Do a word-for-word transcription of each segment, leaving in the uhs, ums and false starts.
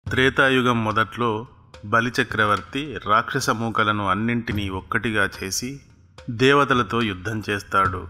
త్రేతాయుగం మొదట్లో బలిచక్రవర్తి రాక్షస మూకలను అన్నింటినీ ఒక్కటిగా చేసి దేవతలతో యుద్ధం చేస్తాడు.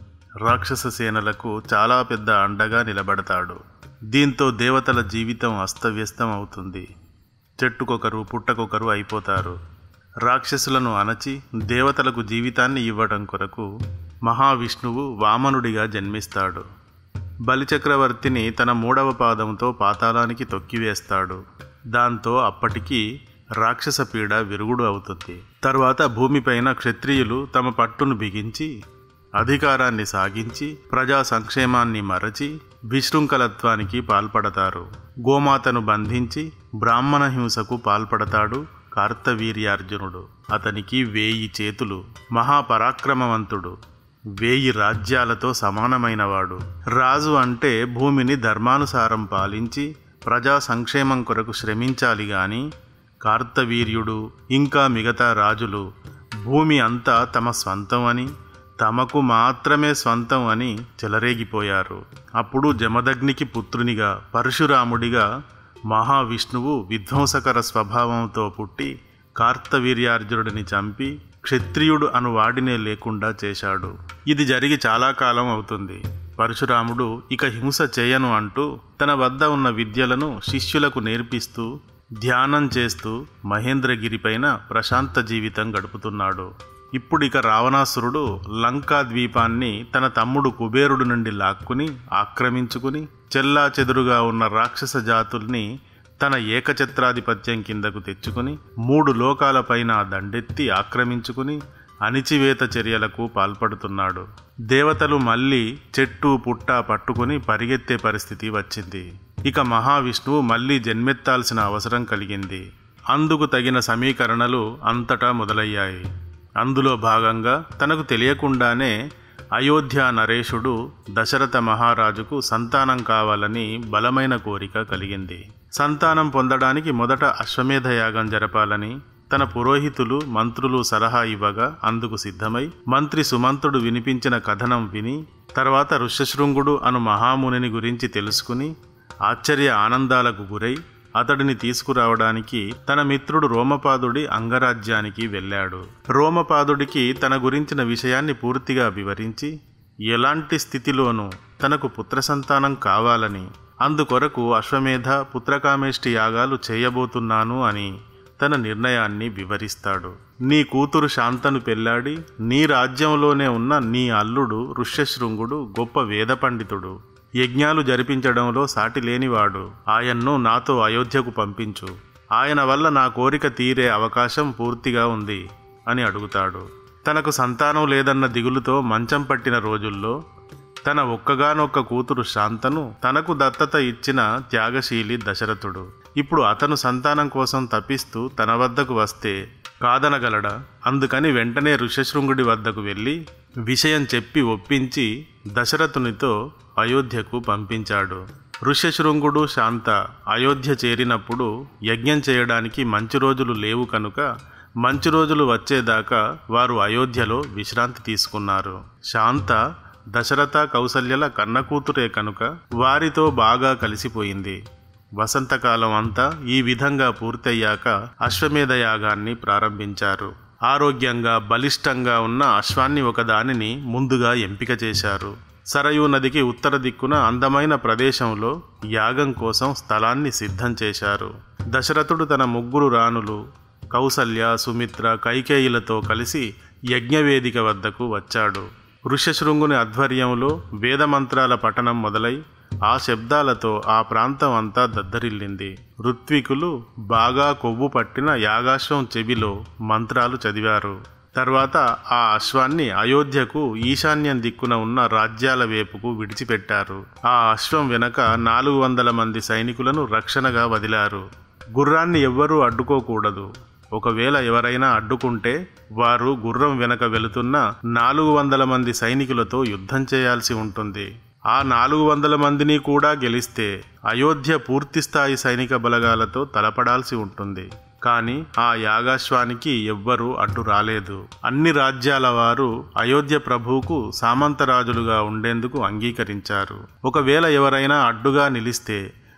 రాక్షస సేనలకు చాలా పెద్ద అండగా నిలబడతాడు. దీంతో దేవతల జీవితం అస్తవ్యస్తం అవుతుంది. చెట్టుకొకరు పుట్టకొకరు అయిపోతారు. రాక్షసులను అణచి దేవతలకు జీవితాన్ని ఇవ్వడం కొరకు మహావిష్ణువు వామనుడిగా జన్మిస్తాడు. బలిచక్రవర్తిని తన మూడవ పాదంతో పాతాళానికి తొక్కివేస్తాడు. దాంతో అప్పటికి రాక్షస పీడ విరుగుడు అవుతుంది. తర్వాత భూమిపైన క్షత్రియులు తమ పట్టును బిగించి అధికారాన్ని సాగించి ప్రజా సంక్షేమాన్ని మరచి విశృంఖలత్వానికి పాల్పడతారు. గోమాతను బంధించి బ్రాహ్మణ హింసకు పాల్పడతాడు కార్తవీర్యార్జునుడు. అతనికి వేయి చేతులు, మహాపరాక్రమవంతుడు, వేయి రాజ్యాలతో సమానమైనవాడు. రాజు అంటే భూమిని ధర్మానుసారం పాలించి ప్రజా సంక్షేమం కొరకు శ్రమించాలి గాని కార్తవీర్యుడు ఇంకా మిగతా రాజులు భూమి అంతా తమ స్వంతం అని, తమకు మాత్రమే స్వంతం అని చెలరేగిపోయారు. అప్పుడు జమదగ్నికి పుత్రునిగా పరశురాముడిగా మహావిష్ణువు విధ్వంసకర స్వభావంతో పుట్టి కార్తవీర్యార్జునుడిని చంపి క్షత్రియుడు అను వాడినే లేకుండా చేశాడు. ఇది జరిగి చాలా కాలం అవుతుంది. పరశురాముడు ఇక హింస చేయను అంటూ తన వద్ద ఉన్న విద్యలను శిష్యులకు నేర్పిస్తూ ధ్యానం చేస్తూ మహేంద్రగిరిపైన ప్రశాంత జీవితం గడుపుతున్నాడు. ఇప్పుడిక రావణాసురుడు లంకా ద్వీపాన్ని తన తమ్ముడు కుబేరుడు నుండి లాక్కుని ఆక్రమించుకుని చెల్లా చెదురుగా ఉన్న రాక్షస జాతుల్ని తన ఏకఛత్రాధిపత్యం కిందకు తెచ్చుకుని మూడు లోకాలపైన దండెత్తి ఆక్రమించుకుని అణిచివేత చర్యలకు పాల్పడుతున్నాడు. దేవతలు మళ్ళీ చెట్టు పుట్ట పట్టుకుని పరిగెత్తే పరిస్థితి వచ్చింది. ఇక మహావిష్ణువు మళ్ళీ జన్మెత్తాల్సిన అవసరం కలిగింది. అందుకు తగిన సమీకరణలు అంతటా మొదలయ్యాయి. అందులో భాగంగా తనకు తెలియకుండానే అయోధ్య నరేషుడు దశరథ మహారాజుకు సంతానం కావాలని బలమైన కోరిక కలిగింది. సంతానం పొందడానికి మొదట అశ్వమేధ యాగం జరపాలని తన పురోహితులు మంత్రులు సలహా ఇవ్వగా అందుకు సిద్ధమై మంత్రి సుమంతుడు వినిపించిన కథనం విని తర్వాత ఋష్యశృంగుడు అను మహామునిని గురించి తెలుసుకుని ఆశ్చర్య ఆనందాలకు గురై అతడిని తీసుకురావడానికి తన మిత్రుడు రోమపాదుడి అంగరాజ్యానికి వెళ్ళాడు. రోమపాదుడికి తన గురించిన విషయాన్ని పూర్తిగా వివరించి ఎలాంటి స్థితిలోనూ తనకు పుత్ర సంతానం కావాలని, అందుకొరకు అశ్వమేధ పుత్రకామేష్టి యాగాలు చేయబోతున్నాను అని తన నిర్ణయాన్ని వివరిస్తాడు. నీ కూతురు శాంతను పెళ్లాడి నీ రాజ్యంలోనే ఉన్న నీ అల్లుడు ఋష్యశృంగుడు గొప్ప వేద పండితుడు, యజ్ఞాలు జరిపించడంలో సాటి లేనివాడు. ఆయన్ను నాతో అయోధ్యకు పంపించు. ఆయన వల్ల నా కోరిక తీరే అవకాశం పూర్తిగా ఉంది అని అడుగుతాడు. తనకు సంతానం లేదన్న దిగులుతో మంచం పట్టిన రోజుల్లో తన ఒక్కగానొక్క కూతురు శాంతను తనకు దత్తత ఇచ్చిన త్యాగశీలి దశరథుడు ఇప్పుడు అతను సంతానం కోసం తపిస్తూ తన వద్దకు వస్తే కాదనగలడా? అందుకని వెంటనే ఋష్యశృంగుడి వద్దకు వెళ్ళి విషయం చెప్పి ఒప్పించి దశరథునితో అయోధ్యకు పంపించాడు. ఋష్యశృంగుడు శాంత అయోధ్య చేరినప్పుడు యజ్ఞం చేయడానికి మంచి రోజులు లేవు కనుక మంచి రోజులు వచ్చేదాకా వారు అయోధ్యలో విశ్రాంతి తీసుకున్నారు. శాంత దశరథ కౌసల్యల కన్నకూతురే కనుక వారితో బాగా కలిసిపోయింది. వసంతకాలం అంతా ఈ విధంగా పూర్తయ్యాక అశ్వమేధ యాగాన్ని ప్రారంభించారు. ఆరోగ్యంగా బలిష్టంగా ఉన్న అశ్వాన్ని ఒకదానిని ముందుగా ఎంపిక చేశారు. సరయూ నదికి ఉత్తర దిక్కున అందమైన ప్రదేశంలో యాగం కోసం స్థలాన్ని సిద్ధం చేశారు. దశరథుడు తన ముగ్గురు రాణులు కౌసల్య, సుమిత్ర, కైకేయులతో కలిసి యజ్ఞవేదిక వద్దకు వచ్చాడు. ఋష్యశృంగుని ఆధ్వర్యంలో వేదమంత్రాల పఠనం మొదలై ఆ శబ్దాలతో ఆ ప్రాంతం అంతా దద్దరిల్లింది. ఋత్వికులు బాగా కొవ్వు పట్టిన యాగాశ్వం చెవిలో మంత్రాలు చదివారు. తర్వాత ఆ అశ్వాన్ని అయోధ్యకు ఈశాన్యం దిక్కున ఉన్న రాజ్యాల వైపుకు విడిచిపెట్టారు. ఆ అశ్వం వెనక నాలుగు వందల మంది సైనికులను రక్షణగా వదిలారు. గుర్రాన్ని ఎవ్వరూ అడ్డుకోకూడదు. ఒకవేళ ఎవరైనా అడ్డుకుంటే వారు గుర్రం వెనక వెళుతున్న నాలుగు వందల మంది సైనికులతో యుద్ధం చేయాల్సి ఉంటుంది. ఆ నాలుగు వందల మందిని కూడా గెలిస్తే అయోధ్య పూర్తిస్థాయి సైనిక బలగాలతో తలపడాల్సి ఉంటుంది. కానీ ఆ యాగాశ్వానికి ఎవ్వరూ అడ్డు రాలేదు. అన్ని రాజ్యాల వారు అయోధ్య ప్రభువుకు సామంతరాజులుగా ఉండేందుకు అంగీకరించారు. ఒకవేళ ఎవరైనా అడ్డుగా నిలిస్తే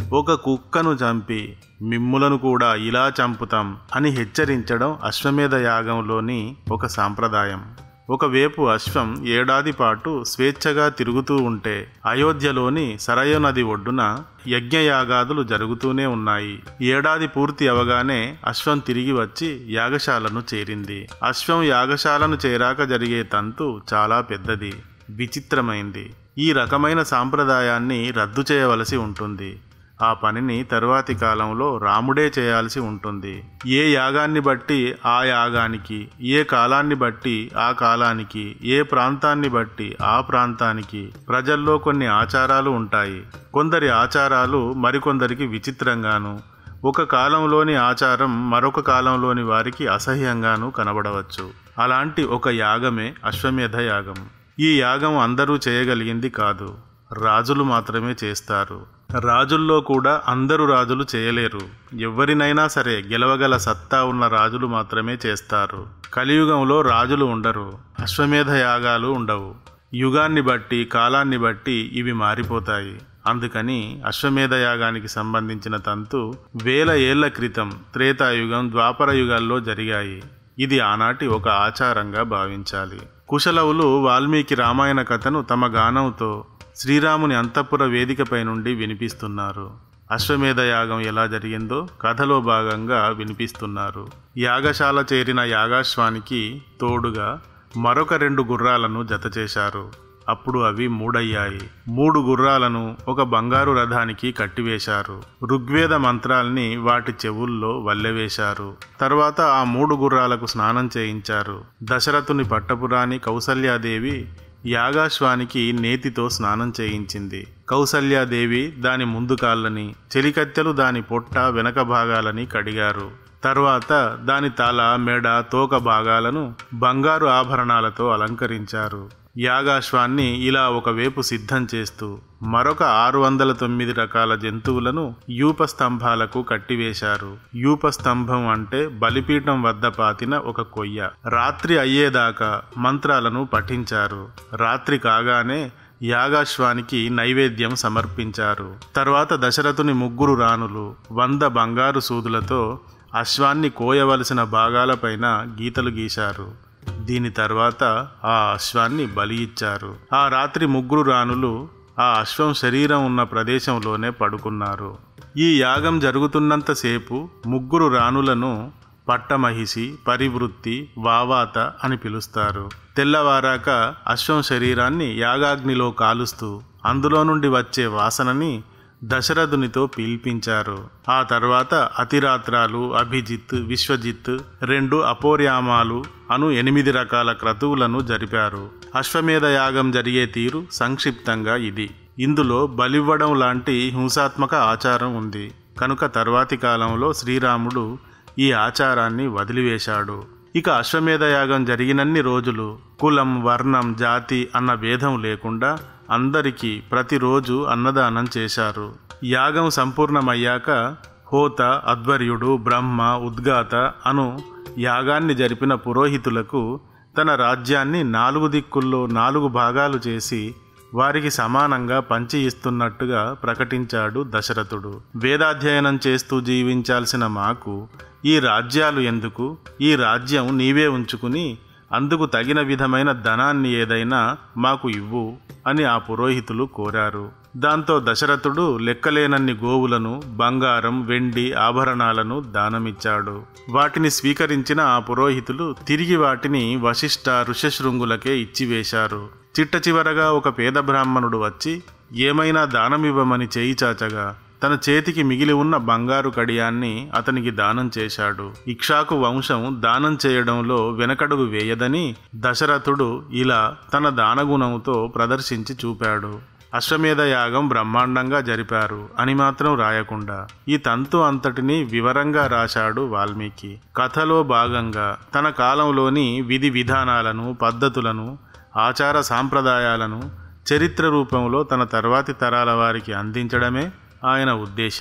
ఒక కుక్కను చంపి మిమ్ములను కూడా ఇలా చంపుతాం అని హెచ్చరించడం అశ్వమేధ యాగంలోని ఒక సాంప్రదాయం. ఒకవైపు అశ్వం ఏడాది పాటు స్వేచ్ఛగా తిరుగుతూ ఉంటే అయోధ్యలోని సరయూ నది ఒడ్డున యజ్ఞయాగాదులు జరుగుతూనే ఉన్నాయి. ఏడాది పూర్తి అవగానే అశ్వం తిరిగి వచ్చి యాగశాలను చేరింది. అశ్వం యాగశాలను చేరాక జరిగే తంతు చాలా పెద్దది, విచిత్రమైంది. ఈ రకమైన సాంప్రదాయాన్ని రద్దు చేయవలసి ఉంటుంది. ఆ పనిని తరువాతి కాలంలో రాముడే చేయాల్సి ఉంటుంది. ఏ యాగాన్ని బట్టి ఆ యాగానికి, ఏ కాలాన్ని బట్టి ఆ కాలానికి, ఏ ప్రాంతాన్ని బట్టి ఆ ప్రాంతానికి ప్రజల్లో కొన్ని ఆచారాలు ఉంటాయి. కొందరి ఆచారాలు మరికొందరికి విచిత్రంగాను, ఒక కాలంలోని ఆచారం మరొక కాలంలోని వారికి అసహ్యంగాను కనబడవచ్చు. అలాంటి ఒక యాగమే అశ్వమేధ యాగం. ఈ యాగం అందరూ చేయగలిగింది కాదు, రాజులు మాత్రమే చేస్తారు. రాజుల్లో కూడా అందరూ రాజులు చేయలేరు. ఎవరినైనా సరే గెలవగల సత్తా ఉన్న రాజులు మాత్రమే చేస్తారు. కలియుగంలో రాజులు ఉండరు, అశ్వమేధ యాగాలు ఉండవు. యుగాన్ని బట్టి కాలాన్ని బట్టి ఇవి మారిపోతాయి. అందుకని అశ్వమేధ యాగానికి సంబంధించిన తంతు వేల ఏళ్ల క్రితం త్రేతాయుగం, ద్వాపర యుగాల్లో జరిగాయి. ఇది ఆనాటి ఒక ఆచారంగా భావించాలి. కుశలవులు వాల్మీకి రామాయణ కథను తమ గానంతో శ్రీరాముని అంతఃపుర వేదికపై నుండి వినిపిస్తున్నారు. అశ్వమేధ యాగం ఎలా జరిగిందో కథలో భాగంగా వినిపిస్తున్నారు. యాగశాల చేరిన యాగాశ్వానికి తోడుగా మరొక రెండు గుర్రాలను జతచేశారు. అప్పుడు అవి మూడయ్యాయి. మూడు గుర్రాలను ఒక బంగారు రథానికి కట్టివేశారు. ఋగ్వేద మంత్రాల్ని వాటి చెవుల్లో వల్లెవేశారు. తర్వాత ఆ మూడు గుర్రాలకు స్నానం చేయించారు. దశరథుని పట్టపురాణి కౌసల్యాదేవి యాగాశ్వానికి నేతితో స్నానం చేయించింది. కౌసల్యాదేవి దాని ముందు కాళ్ళని, చెలికత్తెలు దాని పొట్ట వెనక భాగాలని కడిగారు. తర్వాత దాని తల, మెడ, తోక భాగాలను బంగారు ఆభరణాలతో అలంకరించారు. యాగాశ్వాన్ని ఇలా ఒకవైపు సిద్ధం చేస్తూ మరొక ఆరు వందల తొమ్మిది రకాల జంతువులను యూపస్తంభాలకు కట్టివేశారు. యూపస్తంభం అంటే బలిపీఠం వద్ద పాతిన ఒక కొయ్య. రాత్రి అయ్యేదాకా మంత్రాలను పఠించారు. రాత్రి కాగానే యాగాశ్వానికి నైవేద్యం సమర్పించారు. తర్వాత దశరథుని ముగ్గురు రాణులు వంద బంగారు సూదులతో అశ్వాన్ని కోయవలసిన భాగాలపైన గీతలు గీశారు. దీని తర్వాత ఆ అశ్వాన్ని బలి ఇచ్చారు. ఆ రాత్రి ముగ్గురు రాణులు ఆ అశ్వం శరీరం ఉన్న ప్రదేశంలోనే పడుకున్నారు. ఈ యాగం జరుగుతున్నంతసేపు ముగ్గురు రాణులను పట్టమహిషి, పరివృత్తి, వావాత అని పిలుస్తారు. తెల్లవారాక అశ్వం శరీరాన్ని యాగాగ్నిలో కాలుస్తూ అందులో నుండి వచ్చే వాసనని దశరథునితో పీల్పించారు. ఆ తర్వాత అతిరాత్రాలు, అభిజిత్, విశ్వజిత్, రెండు అపోర్యామాలు అను ఎనిమిది రకాల క్రతువులను జరిపారు. అశ్వమేధ యాగం జరిగే తీరు సంక్షిప్తంగా ఇది. ఇందులో బలివ్వడం లాంటి హింసాత్మక ఆచారం ఉంది కనుక తర్వాతి కాలంలో శ్రీరాముడు ఈ ఆచారాన్ని వదిలివేశాడు. ఇక అశ్వమేధ యాగం జరిగినన్ని రోజులు కులం, వర్ణం, జాతి అన్న భేదం లేకుండా అందరికీ ప్రతిరోజు అన్నదానం చేశారు. యాగం సంపూర్ణమయ్యాక హోత, అధ్వర్యుడు, బ్రహ్మ, ఉద్గాత అను యాగాన్ని జరిపిన పురోహితులకు తన రాజ్యాన్ని నాలుగు దిక్కుల్లో నాలుగు భాగాలు చేసి వారికి సమానంగా పంచి ఇస్తున్నట్టుగా ప్రకటించాడు దశరథుడు. వేదాధ్యయనం చేస్తూ జీవించాల్సిన మాకు ఈ రాజ్యాలు ఎందుకు? ఈ రాజ్యం నీవే ఉంచుకుని అందుకు తగిన విధమైన ధనాన్ని ఏదైనా మాకు ఇవ్వు అని ఆ పురోహితులు కోరారు. దాంతో దశరథుడు లెక్కలేనన్ని గోవులను, బంగారం, వెండి ఆభరణాలను దానమిచ్చాడు. వాటిని స్వీకరించిన ఆ పురోహితులు తిరిగి వాటిని వశిష్ఠ, ఋషశృంగులకే ఇచ్చివేశారు. చిట్ట చివరగా ఒక పేద బ్రాహ్మణుడు వచ్చి ఏమైనా దానమివ్వమని చేయి చాచగా తన చేతికి మిగిలి ఉన్న బంగారు కడియాన్ని అతనికి దానం చేశాడు. ఇక్ష్వాకు వంశం దానం చేయడంలో వెనకడుగు వేయదని దశరథుడు ఇలా తన దానగుణంతో ప్రదర్శించి చూపాడు. అశ్వమేధ యాగం బ్రహ్మాండంగా జరిపారు అని మాత్రం రాయకుండా ఈ తంతు అంతటినీ వివరంగా రాశాడు వాల్మీకి. కథలో భాగంగా తన కాలంలోని విధి విధానాలను, పద్ధతులను, ఆచార సాంప్రదాయాలను చరిత్ర రూపంలో తన తర్వాతి తరాల వారికి అందించడమే ఆయన ఉద్దేశం.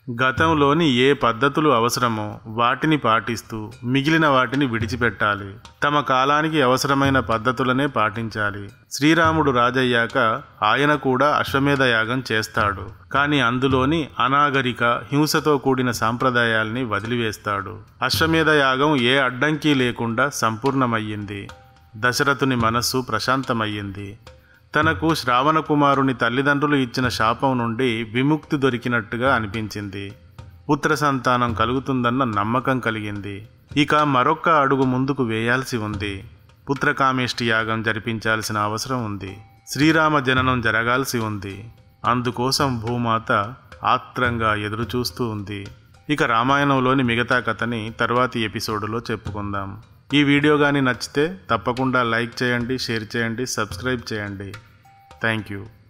గతంలోని ఏ పద్ధతులు అవసరమో వాటిని పాటిస్తూ మిగిలిన వాటిని విడిచిపెట్టాలి. తమ కాలానికి అవసరమైన పద్ధతులనే పాటించాలి. శ్రీరాముడు రాజయ్యాక ఆయన కూడా అశ్వమేధ యాగం చేస్తాడు. కానీ అందులోని అనాగరిక హింసతో కూడిన సాంప్రదాయాల్ని వదిలివేస్తాడు. అశ్వమేధ యాగం ఏ అడ్డంకి లేకుండా సంపూర్ణమయ్యింది. దశరథుని మనస్సు ప్రశాంతమయ్యింది. తనకు శ్రావణ కుమారుని తల్లిదండ్రులు ఇచ్చిన శాపం నుండి విముక్తి దొరికినట్టుగా అనిపించింది. పుత్ర సంతానం కలుగుతుందన్న నమ్మకం కలిగింది. ఇక మరొక్క అడుగు ముందుకు వేయాల్సి ఉంది. పుత్రకామేష్టి యాగం జరిపించాల్సిన అవసరం ఉంది. శ్రీరామ జననం జరగాల్సి ఉంది. అందుకోసం భూమాత ఆత్రంగా ఎదురుచూస్తూ ఉంది. ఇక రామాయణంలోని మిగతా కథని తర్వాతి ఎపిసోడులో చెప్పుకుందాం. ఈ వీడియో కానీ నచ్చితే తప్పకుండా లైక్ చేయండి, షేర్ చేయండి, సబ్స్క్రైబ్ చేయండి. Thank you.